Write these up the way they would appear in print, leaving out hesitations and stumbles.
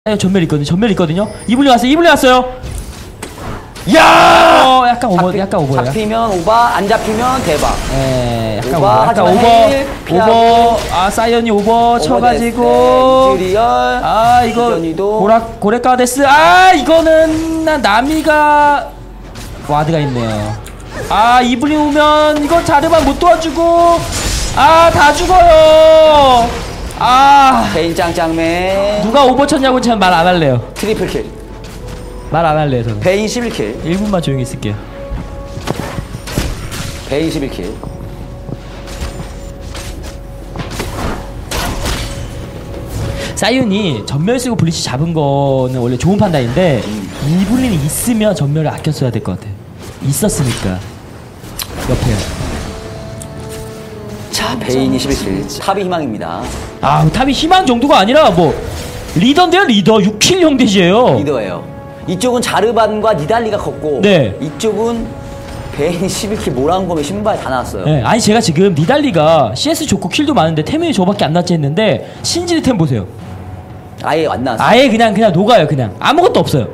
전멸 있거든요. 전멸 있거든요. 이블리 왔어요. 이블리 왔어요. 야! 약간 오버, 약간 오버야. 잡히면 오버, 안 잡히면 대박. 예, 약간 오버, 오버, 약간 오버. 오버. 아, 사이언이 오버 쳐가지고. 이즈리얼. 아, 이거 고레카데스. 아, 이거는 나미가 와드가 있네요. 아, 이블리 오면 이거 자르만 못 도와주고. 아, 다 죽어요. 아, 베인 짱짱맨. 누가 오버 쳤냐고 제가 말 안 할래요. 트리플 킬. 말 안 할래요, 저는. 베인 11킬. 1분만 조용히 있을게요. 베인 11킬. 사이온이 전멸 쓰고 블리치 잡은 거는 원래 좋은 판단인데 이블린이 있으면 전멸을 아껴 써야 될 것 같아. 있었으니까 옆에. 자, 베인이 11킬. 탑이 희망입니다. 아, 탑이 희망 정도가 아니라 뭐 리더인데요, 리더. 6킬 형대시에요. 리더예요. 이쪽은 자르반과 니달리가 컸고, 네. 이쪽은 베인 11킬 모란검에 신발 다 나왔어요. 네, 아니 제가 지금 니달리가 CS 좋고 킬도 많은데 템이 저밖에 안 났지 했는데 신지드 템 보세요. 아예 안 나왔어요. 아예 그냥 녹아요. 그냥 아무것도 없어요.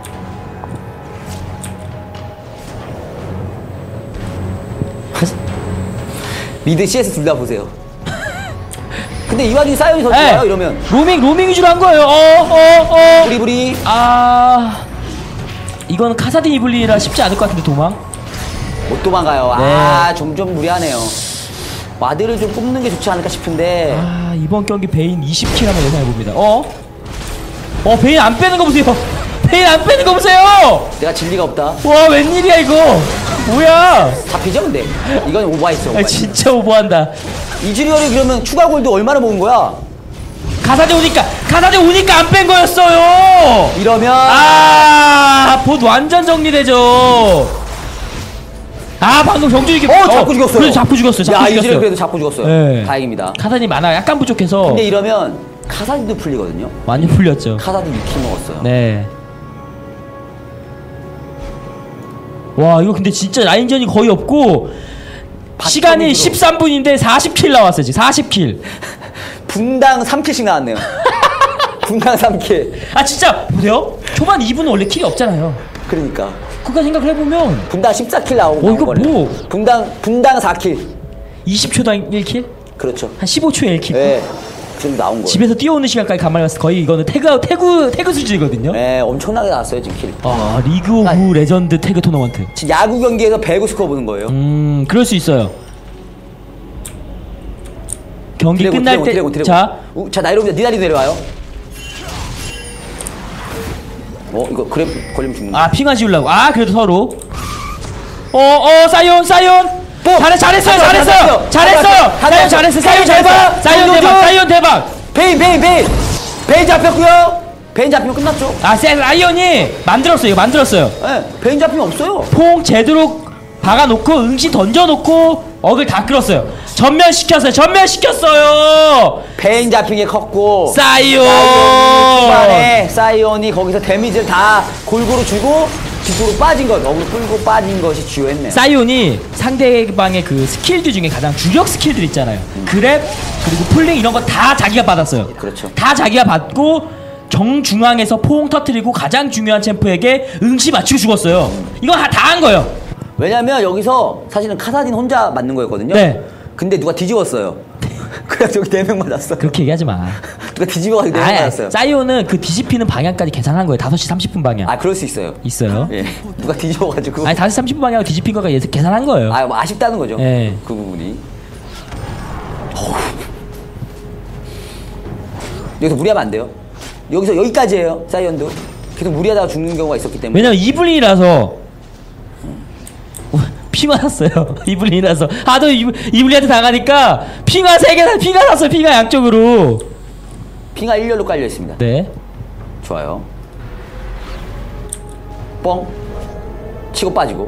미드 CS 둘 다 보세요. 근데 이 와중에 사이언이 더 좋아요. 이러면 로밍 위주로 한 거예요. 부리부리. 아, 이거는 카사딘 이블리라 쉽지 않을 것 같은데 도망. 못 도망가요. 네. 아, 좀 무리하네요. 와드를 좀 뽑는 게 좋지 않을까 싶은데. 아, 이번 경기 베인 20킬 한번 예상해 봅니다. 베인 안 빼는 거 보세요. 베인 안 빼는 거 보세요. 내가 진리가 없다. 와, 웬일이야 이거. 뭐야? 잡히죠 근데. 이건 오버했어. 아, 진짜 오버한다. 이즈리얼이 그러면 추가 골드 얼마나 먹은 거야? 가사대 오니까 안 뺀 거였어요. 이러면 봇 완전 정리되죠. 아, 방금 경주 이게 잡고 죽였어요. 그래도 잡고 죽었어요. 야, 이즈리얼 그래도 잡고 죽었어요. 네. 다행입니다. 카사딘이 많아 약간 부족해서. 근데 이러면 카사딘도 풀리거든요. 많이 풀렸죠. 카사딘 6킬 먹었어요. 네. 와, 이거 근데 진짜 라인전이 거의 없고 시간이 13분인데 40킬 나왔어요. 지금 40킬. 분당 3킬씩 나왔네요. 분당 3킬. 아, 진짜 보세요. 초반 2분은 원래 킬이 없잖아요. 그러니까 그거 생각을 해보면 분당 14킬 나오고 이거 뭐 분당 4킬. 20초당 1킬? 그렇죠. 한 15초에 1킬? 네. 지금 나온 거예요. 집에서 뛰어오는 시간까지 가만히 봤을 때 거의 이거는 태그 수준이거든요. 네, 엄청나게 나왔어요 지금 킬. 아, 리그 오브 레전드 태그 토너먼트. 지금 야구 경기에서 배구 스코어 보는 거예요. 그럴 수 있어요. 경기 끝날 때 자, 나이로비 니달리 내려와요. 이거 그래 걸리면 죽는 거야. 아, 핑화 지우려고. 아, 그래도 서로. 사이온. 잘했어요. 사이온 대박. 베인 잡혔고요. 베인 잡히면 끝났죠. 아, 사이온이 만들었어요. 네, 베인 잡히면 없어요. 퐁 제대로 박아놓고 응시 던져놓고 억을 다 끌었어요. 전멸시켰어요. 베인 잡힌 게 컸고 사이온 초반에 사이온이 거기서 데미지를 다 골고루 주고 뒤로 빠진 것, 억을 끌고 빠진 것이 주요했네요. 사이온이 상대방의 그 스킬들 중에 가장 주력 스킬들 있잖아요. 그랩 그리고 풀링 이런 거 다 자기가 받았어요. 그렇죠. 다 자기가 받고 정중앙에서 포옹 터트리고 가장 중요한 챔프에게 응시 맞추고 죽었어요. 이거 다 한 거예요. 왜냐면 여기서 사실은 카사딘 혼자 맞는 거였거든요. 네. 근데 누가 뒤집었어요. 그래서 여기 4명 맞았어. 그렇게 얘기하지 마. 누가 뒤집어가지고 4명 맞았어요. 사이온은 그 뒤집히는 방향까지 계산한 거예요. 5시 30분 방향. 아, 그럴 수 있어요. 있어요? 예. 누가 뒤집어가지고. 아니, 5시 30분 방향으로 뒤집힌 거가 계산한 거예요. 뭐 아쉽다는 거죠. 예. 그 부분이. 여기서 무리하면 안 돼요. 여기서 여기까지예요. 사이언도 계속 무리하다가 죽는 경우가 있었기 때문에. 왜냐면 이블린이라서 핑화 샀어요. 이블린이라서 하도 이블린한테 당하니까 핑화 3개 핑화 샀어요. 핑화 양쪽으로. 핑화 1열로 깔려 있습니다. 네. 좋아요. 뻥 치고 빠지고.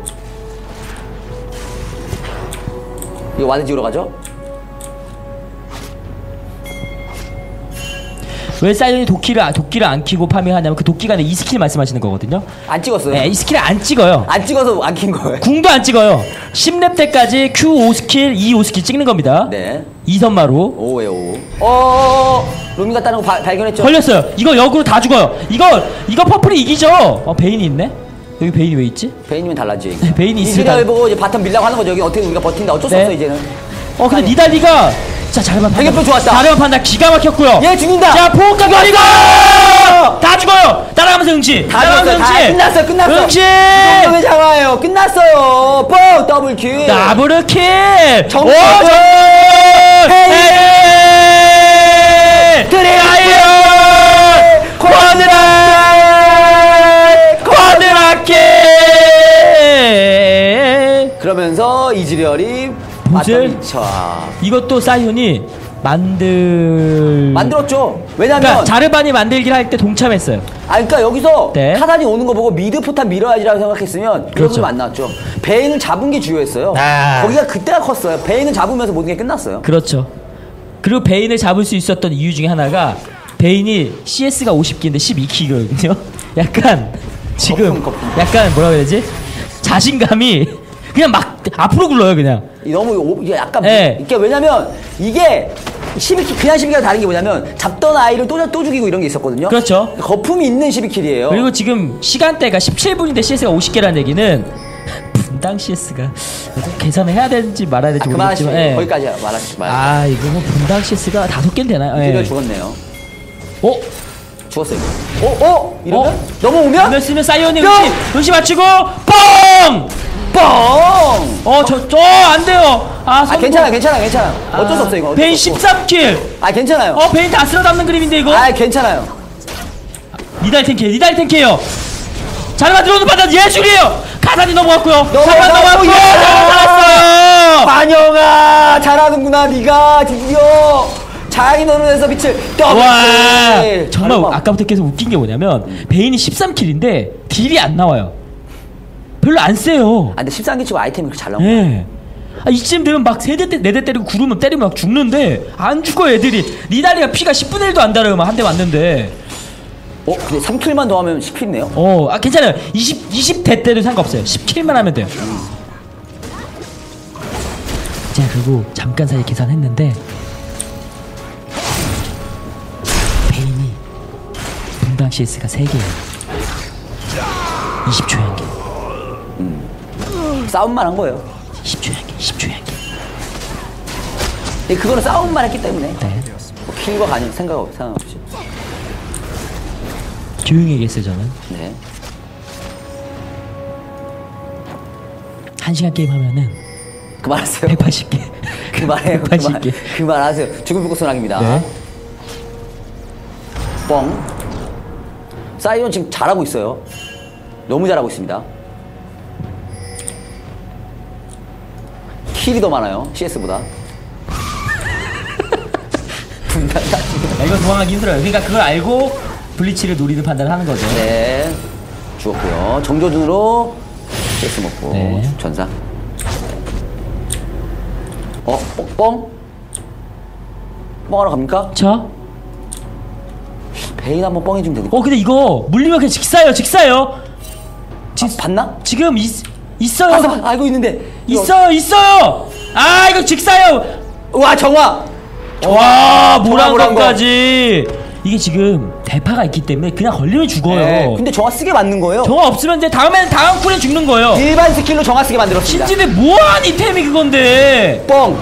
이거 와드 지우러 가죠? 왜 사이언이 도끼를 안 키고 파밍하냐면 그 도끼가 아니라 이 스킬 말씀하시는 거거든요. 안 찍었어요. 네, 이 스킬을 안 찍어요. 안 찍어서 안 킨 거예요. 궁도 안 찍어요. 10렙 때까지 Q 5스킬, E 5스킬 찍는 겁니다. 네. 2선마로. 5에요 5. 루미가 따는 거 발견했죠? 걸렸어요. 이거 역으로 다 죽어요. 이거 퍼플이 이기죠. 베인이 있네? 여기 베인이 왜 있지? 베인이면 달라지. 베인이 있으면 이즈리얼 보고 이제 바텀 밀라고 하는 거죠. 여기 어떻게 우리가 버틴다. 어쩔 수 네. 없어 이제는. 근데 아니. 니달리가 자 자르반 판단. 되게 좋았다. 자르반 판단 기가 막혔고요. 얘 죽인다. 자 포카 버리고 다 죽어요. 따라가면서 응치. 다 죽었어요. 다 끝났어. 응치. 정도의 장화예요. 끝났어요. 뽕 더블 킬. 더블 킬. 정말. 드레이어 쿼드라킬. 그러면서 이즈리얼이 보슬? 자 이것도 사이온이 만들었죠. 왜냐면 그러니까 자르반이 만들기를 할 때 동참했어요. 그러니까 여기서 네. 타단이 오는 거 보고 미드 포탄 밀어야지라고 생각했으면 그렇죠. 그렇죠. 안 나왔죠. 베인을 잡은 게 주요했어요. 거기가 그때가 컸어요. 베인을 잡으면서 모든 게 끝났어요. 그렇죠. 그리고 베인을 잡을 수 있었던 이유 중에 하나가 베인이 CS가 50기인데 12기거든요. 약간 지금 거품. 약간 뭐라 그래야 되지? 자신감이 그냥 막 앞으로 굴러요 그냥. 이게 약간 네. 이게 왜냐면 이게 12킬 그냥 12킬과 다른 게 뭐냐면 잡던 아이를 또 죽이고 이런 게 있었거든요. 그렇죠. 거품이 있는 12킬이에요. 그리고 지금 시간대가 17분인데 CS가 50개라는 얘기는 분당 CS가 계산을 해야 되는지 말아야 될지 그만하시고 모르겠지만 거기까지 말하지 마요. 이거 뭐 분당 CS가 5개는 되나요? 이즈리얼 죽었네요. 죽었어요. 이러면 넘어오면 이걸 쓰면 사이온이 뿅! 응시 맞추고 뻥! 뻥! 안 돼요. 괜찮아. 어쩔 수 없어 이거. 베인 13킬. 괜찮아요. 베인 다 쓸어 담는 그림인데 이거. 괜찮아요. 니달 탱크예요. 자르반 들어오는 판단 예술이에요. 가산이 넘어갔고요. 자르반 넘어갔고요. 잘했어요. 반영아 잘하는구나 네가 드디어 장인어른에서 빛을 와, 더블. 정말 아까부터 계속 웃긴 게 뭐냐면 베인이 13킬인데 딜이 안 나와요. 별로 안 세요. 근데 13개 치고 아이템이 그렇게 잘 나온 거야. 네. 이쯤 되면 막 4대 때리고 구르면 때리면 막 죽는데 안 죽어 애들이. 니달리가 피가 10분의 1도 안 달아요. 막 한 대 맞는데. 근데 3킬만 더 하면 10킬이네요. 괜찮아요. 20대 때도 상관없어요. 10킬만 하면 돼요. 제가 그리고 잠깐 사이에 계산했는데 베인이 분당 CS가 3개예요. 20초에 한 개. 싸움만 한 거예요. 10초에 한 개. 10초에 한 개. 근데 그거는 싸움만 했기 때문에 네. 킬과 관련 생각 없이. 조용히 얘기했어요 저는. 네. 1시간 게임 하면은 그만하세요. 180개. 그만해요. 180개. 그만하세요. 죽을 불꽃 소나기입니다. 네. 뻥. 사이온 지금 잘하고 있어요. 너무 잘하고 있습니다. 킬이 더 많아요. CS보다. 이거 도망가기 힘들어요. 그러니까 그걸 알고 블리치를 노리는 판단을 하는 거죠. 네. 죽었고요. 정조준으로 CS 먹고 네. 전사. 뻥? 뻥하러 갑니까? 자. 베인 한번 뻥 해주면 되니까. 근데 이거 물리면 그냥 직사예요. 봤나? 지금 있어요. 알고 있는데. 있어요. 이거 직사요. 와 정화. 와, 모란 모란거까지. 이게 지금 대파가 있기 때문에 그냥 걸리면 죽어요. 네, 근데 정화 쓰게 맞는 거예요. 정화 없으면 이제 다음 쿨에 죽는 거예요. 일반 스킬로 정화 쓰게 만들었습니다. 신지대 뭐한 이템이 그건데. 뻥.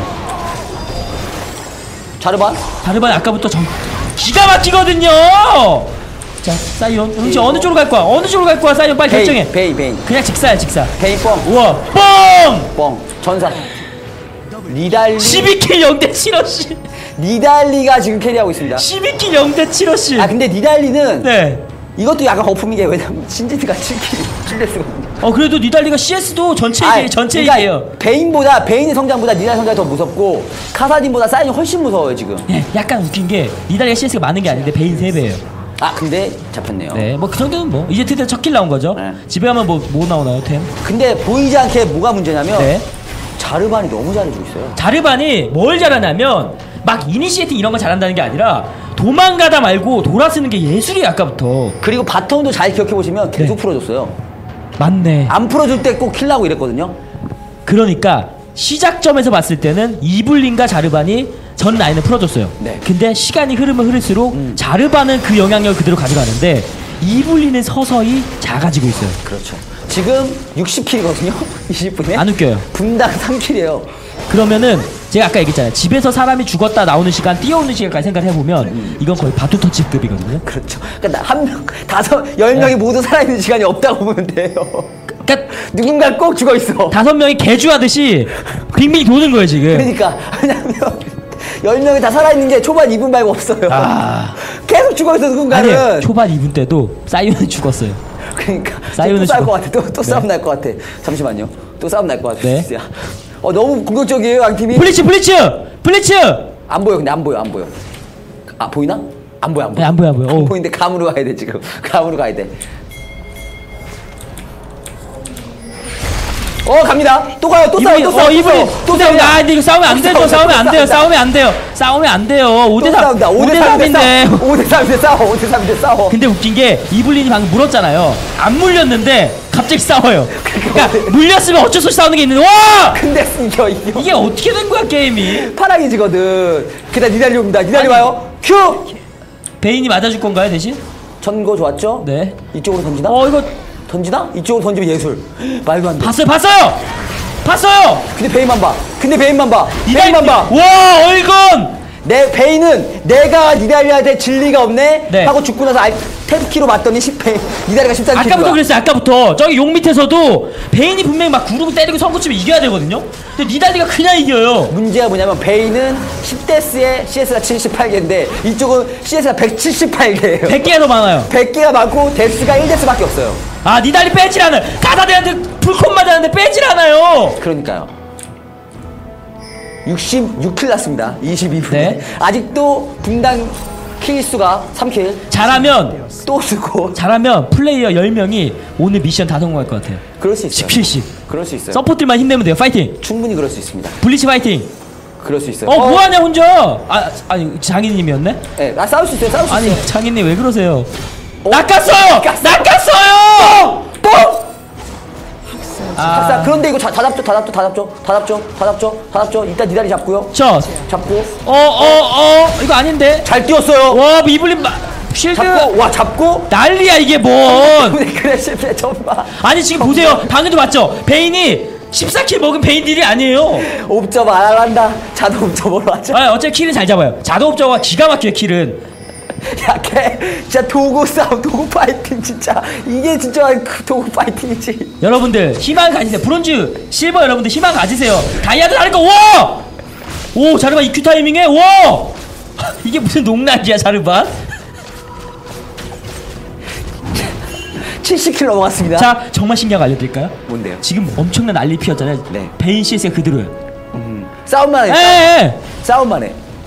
자르반? 자르반 아까부터 기가 막히거든요. 자, 사이온. 응치 어느 쪽으로 갈 거야? 사이온 빨리 결정해. 베인. 그냥 직사야, 직사. 베인 뻥. 우와, 뻥! 뻥. 전사. 니달리. 12킬 0대 7어씨. 니달리가 지금 캐리하고 있습니다. 12킬 0대 7어씨. 근데 니달리는 네. 이것도 약간 거품인 게 왜냐면 신지드가 7데스거든요. 그래도 니달리가 CS도 전체 얘기예요. 베인의 성장보다 니달리 성장이 더 무섭고 카사딘보다 사이언이 훨씬 무서워요 지금. 예, 약간 웃긴 게 니달리가 CS가 많은 게 아닌데 베인 3배예요. 근데 잡혔네요. 네, 뭐 그 정도는 뭐 이제 드디어 첫 킬 나온 거죠. 네. 집에 가면 뭐 나오나요, 템? 근데 보이지 않게 뭐가 문제냐면 네. 자르반이 너무 잘해주고 있어요. 자르반이 뭘 잘하냐면 막 이니시에이팅 이런 거 잘한다는 게 아니라 도망가다 말고 돌아서는 게 예술이야 아까부터. 그리고 바텀도 잘 기억해보시면 계속 네. 풀어줬어요. 맞네. 안 풀어줄 때 꼭 킬라고 이랬거든요. 그러니까 시작점에서 봤을 때는 이블린과 자르반이 전 라인을 풀어줬어요. 네. 근데 시간이 흐르면 흐를수록 자르반은 그 영향력을 그대로 가져가는데 이블린은 서서히 작아지고 있어요. 그렇죠. 지금 60킬이거든요. 20분에. 안 웃겨요. 분당 3킬이에요. 그러면은 제가 아까 얘기했잖아요. 집에서 사람이 죽었다 나오는 시간, 뛰어오는 시간까지 생각을 해보면 이건 거의 바투터치급이거든요. 그렇죠. 그러니까 한 명, 10명이 모두 살아있는 시간이 없다고 보면 돼요. 그러니까 누군가 꼭 죽어 있어. 5명이 개주하듯이 빙빙 도는 거예요 지금. 그러니까 왜냐면 10명이 다 살아있는 게 초반 2분 말고 없어요. 아. 계속 죽어 있어 누군가는. 아니 초반 2분 때도 사이온은 죽었어요. 그러니까 사이온은 또 싸울 죽어. 것 같아. 또 싸움 날 것 같아. 잠시만요. 또 싸움 날 것 같아. 네. 진짜. 너무 공격적이에요 양팀이. 블리츠 안 보여 근데 안 보여. 아 보이나? 안 보여. 네, 안 보여. 안 보이는데 감으로 가야 돼 지금. 감으로 가야 돼. 갑니다. 또 가요. 또 싸워. 또 싸워. 이분이 또 싸워. 아 근데 이거 싸우면 안 돼요. 싸우면 안 돼요. 싸우면 안 돼요. 5대3 5대3인데 5대3인데 싸워. 5대3인데 싸워. 근데 웃긴 게 이블린이 방금 물었잖아요. 안 물렸는데 갑자기 싸워요. 그러니까 물렸으면 어쩔 수 없이 싸우는 게 있는데 와! 근데 이겨. 이게 어떻게 된 거야 게임이? 파랑이지거든. 그다음 니달리옵니다. 니달리 와요. 큐. 베인이 맞아줄 건가요 대신? 전거 좋았죠? 네. 이쪽으로 던지나? 이거 던지나? 이쪽으로 던지면 예술. 말도 안 돼. 봤어요. 근데 베인만 봐. 베인만 봐. 와 얼건. 내 베인은 내가 니달리한테 진리가 없네 네. 하고 죽고 나서 탭키로 맞더니 10베인 니달리가 13킬. 아까부터 그랬어요. 아까부터 저기 용 밑에서도 베인이 분명히 막 구르고 때리고 선구 치면 이겨야 되거든요. 근데 니달리가 그냥 이겨요. 문제가 뭐냐면 베인은 10데스에 CS가 78개인데 이쪽은 CS가 178개예요. 100개가 더 많아요. 100개가 많고 데스가 1데스밖에 없어요. 아 니달리 빼질 않아요. 가다대한테 불꽃 맞았는데 빼질 않아요. 그러니까요. 66킬 났습니다. 22분에. 네. 아직도 분당 킬수가 3킬. 잘하면 또 쓰고. 플레이어 10명이 오늘 미션 다 성공할 것 같아요. 그럴 수 있어요. 10킬씩. 그럴 수 있어요. 서포트만 힘내면 돼요. 파이팅. 충분히 그럴 수 있습니다. 블리치 파이팅. 그럴 수 있어요. 뭐하냐 혼자. 아니 장인님이었네. 네, 싸울 수 있어요. 싸울 수 아니 있어요. 장인님 왜 그러세요? 낚았어요! 낚았어요. 자, 그런데 이거 다 잡죠. 일단 니달리 잡고요. 잡고. 이거 아닌데. 잘 뛰었어요. 와 이블린 쉴드. 잡고. 난리야 이게 뭔. 그래 실패 정말. 아니 지금 보세요. 방금도 봤죠. 베인이 14킬 먹은 베인들이 아니에요. 옵저버 안 한다. 자동 옵저버로 하죠. 어차피 킬은 잘 잡아요. 자동 옵저버가 기가 막혀요 킬은. 야, 걔 진짜 도구 싸움, 도구 파이팅 진짜 이게 진짜 그 도구 파이팅이지. 여러분들 희망 가지세요. 브론즈, 실버 여러분들 희망 가지세요. 다이아도 다를 거. 와! 오 자르반 EQ 타이밍에 와! 이게 무슨 농락이야 자르반? 70킬 넘어갔습니다. 자 정말 신기한 거 알려드릴까요? 뭔데요? 지금 엄청난 난리 피었잖아요. 네. 베인 CS가 그대로예요. 싸움만 해. 에. 싸움만 해.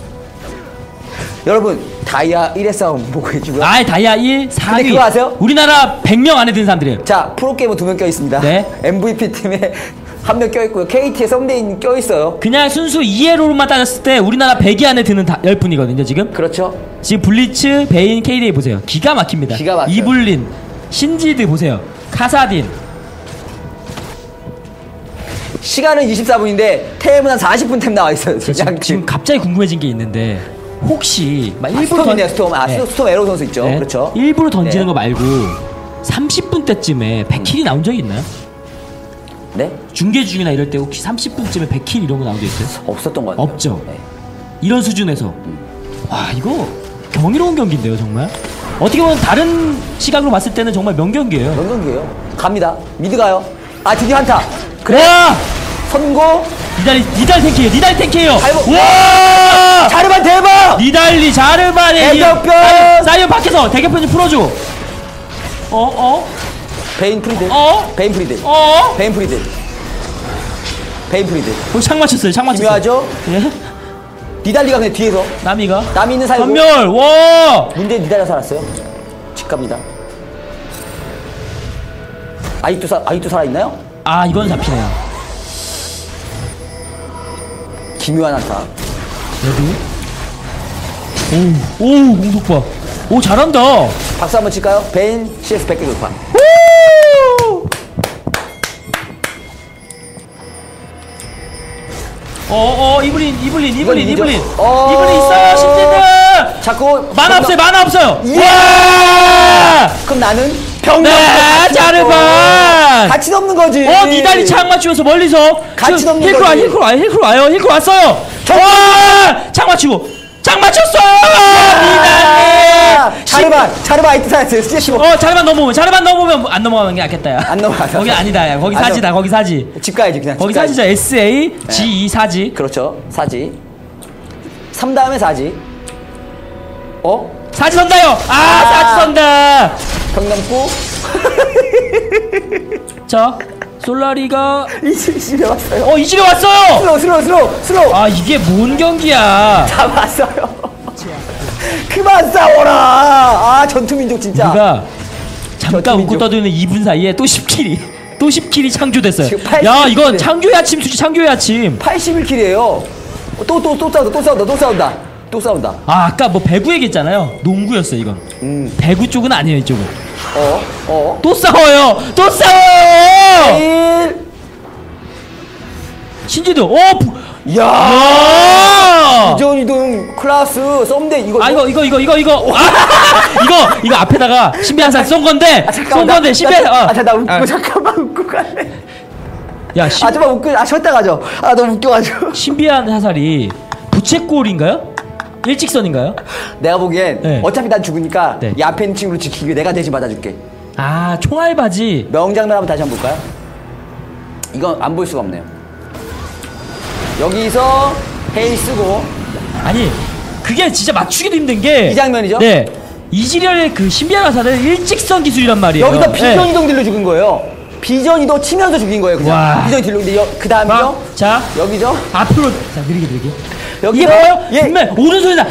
여러분 다이아 1의 싸움 보고 해주고요. 다이아 1, 4위. 근데 그거 아세요? 우리나라 100명 안에 드는 사람들이에요. 자, 프로게이머 2명 껴있습니다. 네. MVP 팀에 1명 껴있고요. KT에 썸데인 껴있어요. 그냥 순수 2회로만 따졌을 때 우리나라 100위 안에 드는 10분이거든요 지금. 그렇죠. 지금 블리츠, 베인, KDA 보세요. 기가 막힙니다. 기가 막혀요. 이블린, 신지드 보세요. 카사딘. 시간은 24분인데 템은 한 40분 템 나와있어요. 지금 갑자기 궁금해진 게 있는데 혹시 막 일부러 스톰이네요. 스톰. 스톰 에로 선수 있죠. 네. 그렇죠. 일부러 던지는 네. 거 말고 30분 때쯤에 100킬이 나온 적이 있나요? 네? 중계 중이나 이럴 때 혹시 30분쯤에 100킬 이런 거 나온 적 있어요? 없었던 것 같아요. 없죠. 네. 이런 수준에서 와 이거 경이로운 경기인데요 정말. 어떻게 보면 다른 시각으로 봤을 때는 정말 명경기예요. 명경기예요. 갑니다. 미드 가요. 드디어 한타. 그래. 선고. 니달리 탱크예요. 아이고. 와! 자르반 대박. 니달리 자르반의 대격변. 사이언 밖에서 대격변 좀 풀어줘. 베인 프리드. 베인 프리드. 베인 프리드. 베인 프리드. 창 맞췄어요. 중요하죠? 예? 니달리가 그냥 뒤에서. 남이가. 남이 있는 사이고. 전멸. 와! 문제 니달리가 살았어요. 집 갑니다. 아직도 살아있나요? 이건 잡히네요. 기묘한 한타. 레드. 오 공속 봐. 오 잘한다. 박수 한번 칠까요? 베인 CS 100개 돌파. 이블린 이기죠? 이블린 있어요 신진들. 자꾸 만화 없어요. 이야! 그럼 나는 병력. 네, 자르반. 같이 넘는 거지. 니달리 창 맞추면서 멀리서 같이 지금 넘는 거지. 힐크 와요. 힐크 왔어요. 창 맞추고 창 맞췄어. 니달리. 자르반 아이트 사였어요. CS15. 자르반 넘으면 안 넘어가는 게 낫겠다. 야. 안 넘어가서. 거기 아니다. 야. 거기 사지다. 거기 사지. 집 가야지 그냥. 거기 집 가야지. 사지자. SAGE 사지. 그렇죠. 사지. 3 다음에 사지. 사지 선다요. 사지 선다. 병 넘고. 자, 솔라리가 이집에 왔어요. 이집에 왔어요. 슬로우. 이게 뭔 경기야? 잡았어요. 그만 싸워라. 전투민족 진짜. 우리가 잠깐 전투민족. 웃고 떠드는 2분 사이에 또 10킬이 창조됐어요. 지금 80 야, 이건 킬이네. 창조의 아침 수지 창조의 아침. 81킬이에요. 또 싸운다. 아까 뭐 배구 얘기했잖아요. 농구였어 이건. 배구 쪽은 아니에요 이쪽은. 또 싸워요. 1. 신지도. 야. 이전이동 클라스 썸데 이거. 이거 앞에다가 신비한산 쏜 건데. 잠깐만 웃고 갈래. 야, 좀만 웃고 쉬었다 가죠. 너무 웃겨가지고. 신비한 화살이 부채꼴인가요? 일직선인가요? 내가 보기엔 네. 어차피 난 죽으니까 네. 이 앞에 있는 친구를 지키기 위해 내가 대신 받아줄게. 총알바지. 명장면 한번 다시 한번 볼까요? 이건 안 볼 수가 없네요. 여기서 헤이 쓰고. 아니 그게 진짜 맞추기도 힘든 게 이 장면이죠? 네, 이지렬의 그 신비한 화살은 일직선 기술이란 말이에요. 여기서 비전 네. 이동 딜로 죽은 거예요. 비전 이동 치면서 죽인 거예요. 그냥 와. 비전 딜로. 근데 그 다음이죠? 자, 여기죠? 앞으로 자 느리게. 여기서 이게 뭐예요? 예. 분명 오른손이 나.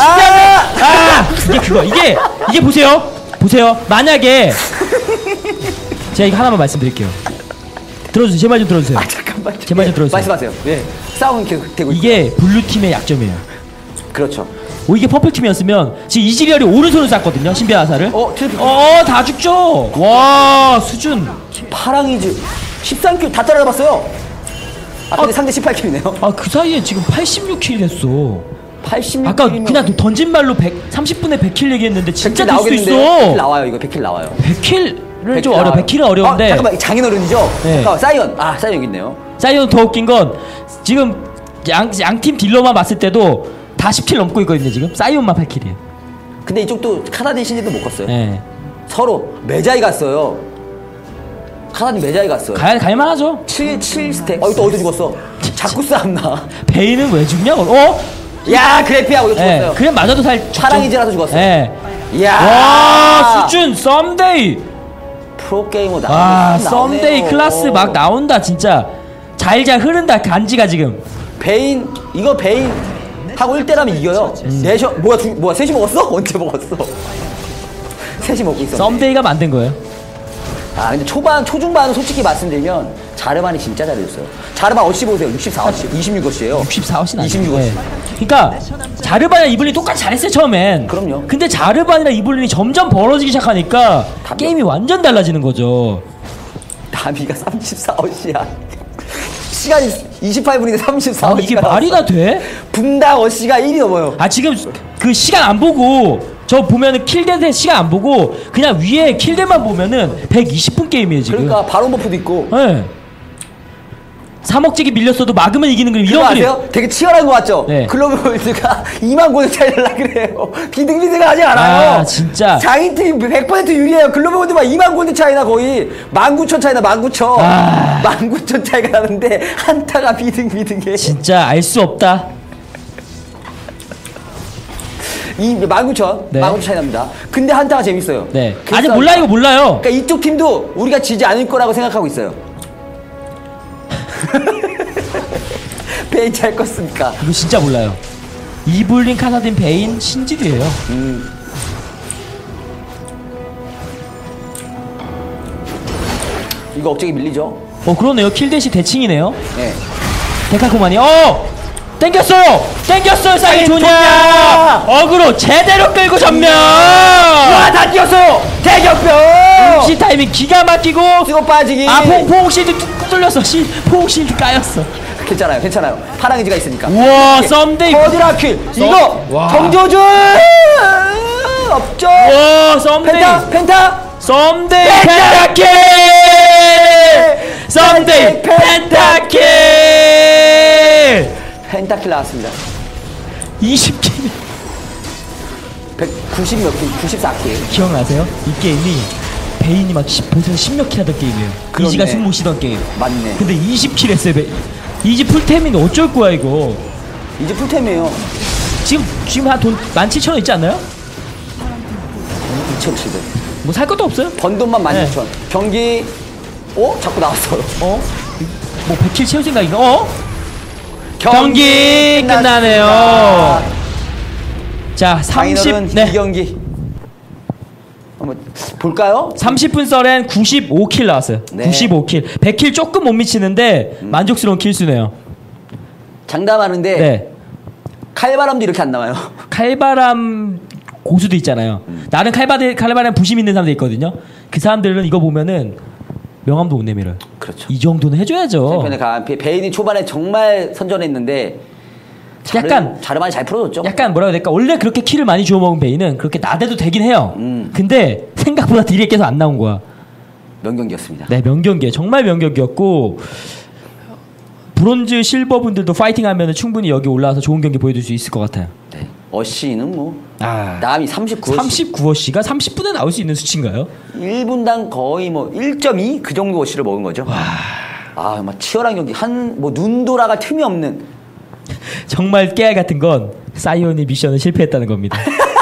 이게 그거. 이게 보세요. 만약에 제가 이거 하나만 말씀드릴게요. 들어주세요. 제 말 좀 들어주세요. 잠깐만. 제말좀 들어주세요. 말씀하세요. 예. 싸움은 계속 되고 있고. 이게 블루 팀의 약점이에요. 그렇죠. 이게 퍼플 팀이었으면 지금 이지리얼이 오른손을 쐈거든요. 신비한 화살을. 다 죽죠. 와 수준. 파랑이즈 13킬 다 따라잡았어요. 근데 상대 18킬이네요. 그 사이에 지금 86킬 했어. 86킬. 아까 그냥 던진 말로 30분에 100킬 얘기했는데 진짜 될 수도 있어. 100킬 나와요. 이거 100킬 나와요. 100킬을 좀 어려워. 100킬은 어려운데. 잠깐만 장인어른이죠? 네. 잠깐만 사이언. 사이언 여기 있네요. 사이언 더 웃긴 건 지금 양팀 딜러만 봤을 때도 다 10킬 넘고 있거든요. 지금 사이언만 8킬이에요. 근데 이쪽도 카나딘 신지도 못 갔어요. 네. 서로 매자이 갔어요. 카나딘 매자이 갔어요. 갈만하죠. 7 스택. 또 어디 죽었어? 자꾸 싸움나. 베인은 왜 죽냐고. 야 그래피하고 이거 죽었어요. 그래 맞아도 살. 파랑이즈라도 죽었어요. 네. 이야. 와 수준 썸데이. 프로게이머 나오네. 썸데이 클래스 막 나온다 진짜. 잘 흐른다 간지가 지금. 베인 하고 1대라면 이겨요. 뭐야 셋이 먹었어? 언제 먹었어? 셋이 먹고 있어. 썸데이가 만든 거예요. 근데 초중반은 솔직히 말씀드리면 자르반이 진짜 잘해줬어요. 자르반 어시 보세요. 64어시, 26어시예요. 64어시 나요. 26어시. 그러니까 자르반이랑 이블린 똑같이 잘했어요 처음엔. 그럼요. 근데 자르반이랑 이블린이 점점 벌어지기 시작하니까 게임이 완전 달라지는 거죠. 다미가 34어시야. 시간이 28분인데 34어시가 이게 말이 다 돼? 분당 어시가 1이 넘어요. 지금 그 시간 안 보고 저 보면은 킬댓의 시간 안 보고 그냥 위에 킬댓만 보면은 120분 게임이에요 지금. 그러니까 바론 버프도 있고. 네. 3억짜리 밀렸어도 막으면 이기는 그림. 이런 그림 아세요? 되게 치열한 거 같죠? 네. 글로벌월드가 2만 골드 차이 날라 그래요. 비등비등하지 않아요. 진짜. 장인팀 100% 유리해요. 글로벌월드만 2만 골드 차이나 거의 19,000 차이나 19,000. 19,000 차이가 나는데 한타가 비등비등해. 진짜 알 수 없다. 19,000. 네. 19,000 차이 납니다. 근데 한타가 재밌어요. 네. 그래서 아직 몰라요. 그러니까 이쪽 팀도 우리가 지지 않을 거라고 생각하고 있어요. 베인 잘 껐습니까? 이거 진짜 몰라요. 이블린, 카사딘, 베인, 신지드예요. 이거 억제기 밀리죠? 그러네요. 킬댓이 대칭이네요. 네. 데카코마니. 땡겼어요 사이언 좋냐 좋냐. 어그로 제대로 끌고 전면 다 뛰었어요. 대격변. 시 타이밍 기가 막히고 쓰고 빠지기. 포옹 실드 뚝 뚫렸어 포옹 실드 까였어 괜찮아요. 파랑의지가 있으니까. 우와 썸데이 버디라킬. 이거 와. 정조준 없죠. 우와 썸데이 펜타. 썸데이 펜타킬! 펜타킬 썸데이 펜타킬 펜타킬 나왔습니다. 20킬 190 몇 킬, 94킬. 기억나세요? 이 게임이 베인이 막 벌써 10몇 킬 하던 게임이에요. 그렇네. 이지가 숨 못 쉬던 게임. 맞네. 근데 20킬 했어요. 이지 풀템인데 어쩔 거야 이거. 이제 풀템이에요. 지금 한 돈 17,000원 있지 않나요? 2,700. 뭐 살 것도 없어요? 번 돈만 16,000. 경기. 자꾸 나왔어요. 뭐 100킬 채울 생각인가? 경기 끝나네요. 자, 30. 네. 이 경기. 한번 볼까요? 30분 썰엔 95킬 나왔어요. 네. 95킬. 100킬 조금 못 미치는데 만족스러운 킬수네요. 장담하는데 네. 칼바람도 이렇게 안 나와요. 칼바람 고수도 있잖아요. 나는 칼바람 부심 있는 사람들 있거든요. 그 사람들은 이거 보면은 명함도 못 내밀어요. 그렇죠. 이 정도는 해줘야죠. 챔피언의 강한 베인이 초반에 정말 선전했는데 약간 자르만이 잘 풀어줬죠. 약간 뭐라고 해야 될까? 원래 그렇게 킬을 많이 주워 먹은 베인은 그렇게 나대도 되긴 해요. 근데 생각보다 딜이 계속 안 나온 거야. 명경기였습니다. 네, 명경기에 정말 명경기였고 브론즈 실버 분들도 파이팅 하면은 충분히 여기 올라와서 좋은 경기 보여줄 수 있을 것 같아요. 네. 어시는 뭐 남이 39어시 39어시가 30분에 나올 수 있는 수치인가요? 1분당 거의 뭐 1.2 그 정도 어시를 먹은 거죠. 막 치열한 경기 눈 돌아갈 틈이 없는. 정말 깨알 같은 건 사이온이 미션을 실패했다는 겁니다.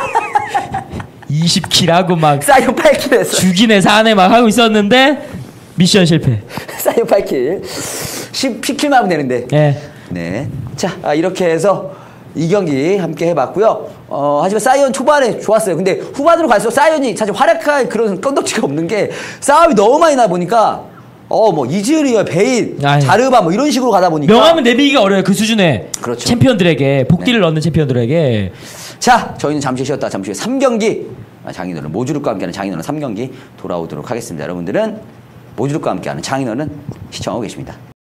20킬하고 막 사이온 8킬 했어. 죽이네 사네 막 하고 있었는데 미션 실패. 사이온 8킬 10킬만 하면 되는데. 네. 자, 이렇게 해서 이 경기 함께 해봤고요. 하지만 사이언 초반에 좋았어요. 근데 후반으로 갈수록 사이언이 사실 활약할 그런 건덕지가 없는 게 싸움이 너무 많이 나 보니까 뭐 이즈리얼, 베인, 자르바 뭐 이런 식으로 가다 보니까 명함은 내비기가 어려워요. 그 수준의 그렇죠. 챔피언들에게 복딜을 넣는 챔피언들에게. 자, 저희는 잠시 쉬었다 잠시 후에 3경기 장인어른 모주룩과 함께하는 장인어른 3경기 돌아오도록 하겠습니다. 여러분들은 모주룩과 함께하는 장인어른 시청하고 계십니다.